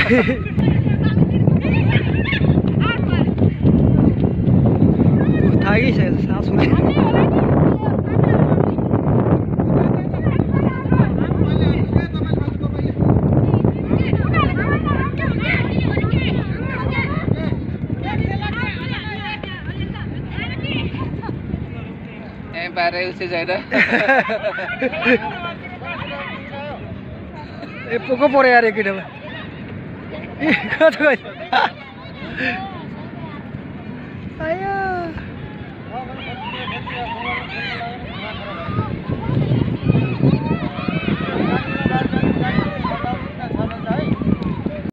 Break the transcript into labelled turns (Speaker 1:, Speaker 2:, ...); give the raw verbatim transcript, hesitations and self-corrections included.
Speaker 1: थाकिसकेको छ सासमा
Speaker 2: बारे उसे छैन
Speaker 1: ए पोको पऱ्यो यार केटामा ए कता गयो आयो